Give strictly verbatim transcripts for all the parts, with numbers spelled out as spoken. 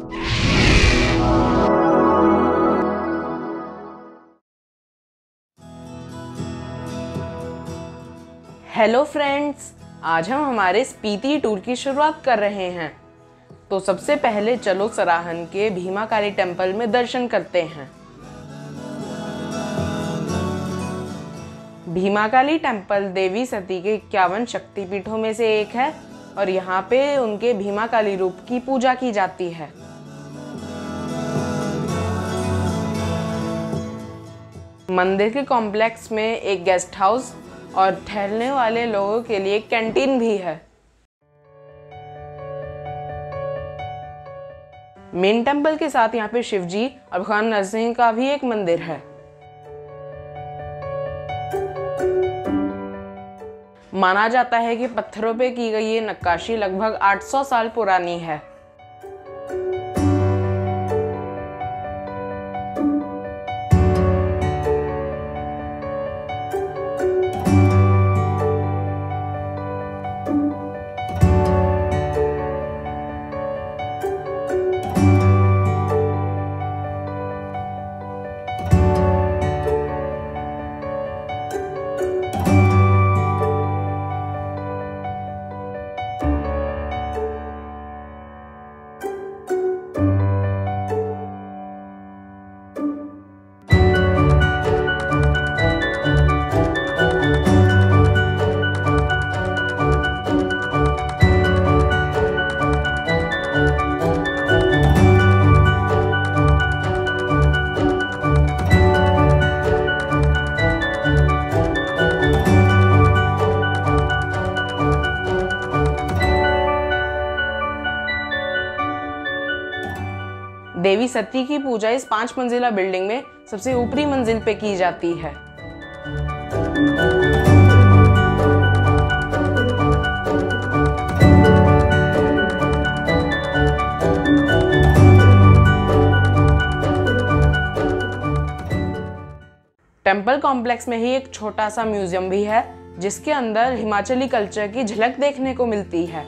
Hello friends, आज हम हमारे स्पीति टूर की शुरुआत कर रहे हैं। तो सबसे पहले चलो सराहन के भीमाकाली टेम्पल में दर्शन करते हैं। भीमाकाली टेम्पल देवी सती के इक्यावन शक्तिपीठों में से एक है और यहाँ पे उनके भीमाकाली रूप की पूजा की जाती है। मंदिर के कॉम्प्लेक्स में एक गेस्ट हाउस और ठहरने वाले लोगों के लिए कैंटीन भी है। मेन टेम्पल के साथ यहाँ पे शिवजी और भगवान नरसिंह का भी एक मंदिर है। माना जाता है कि पत्थरों पे की गई ये नक्काशी लगभग आठ सौ साल पुरानी है। देवी सती की पूजा इस पांच मंजिला बिल्डिंग में सबसे ऊपरी मंजिल पे की जाती है। टेम्पल कॉम्प्लेक्स में ही एक छोटा सा म्यूजियम भी है जिसके अंदर हिमाचली कल्चर की झलक देखने को मिलती है।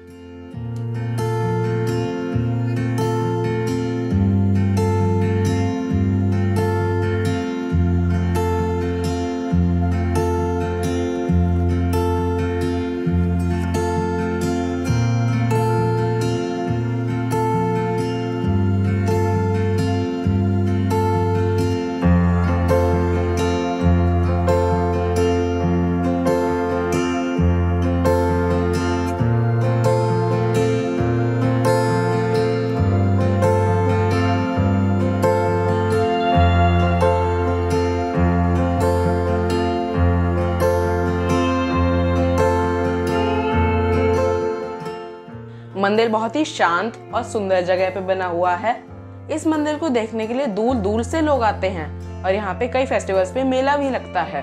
मंदिर बहुत ही शांत और सुंदर जगह पे बना हुआ है। इस मंदिर को देखने के लिए दूर दूर से लोग आते हैं और यहाँ पे कई फेस्टिवल्स पे मेला भी लगता है।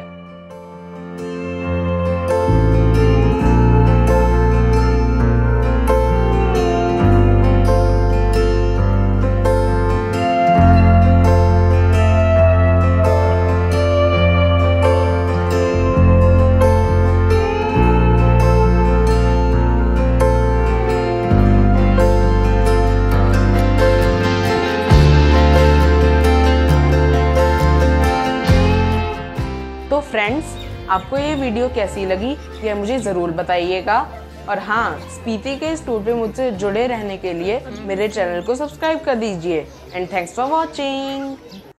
तो फ्रेंड्स, आपको ये वीडियो कैसी लगी यह मुझे ज़रूर बताइएगा। और हाँ, स्पीति के इस टूर पे मुझसे जुड़े रहने के लिए मेरे चैनल को सब्सक्राइब कर दीजिए। And thanks for watching.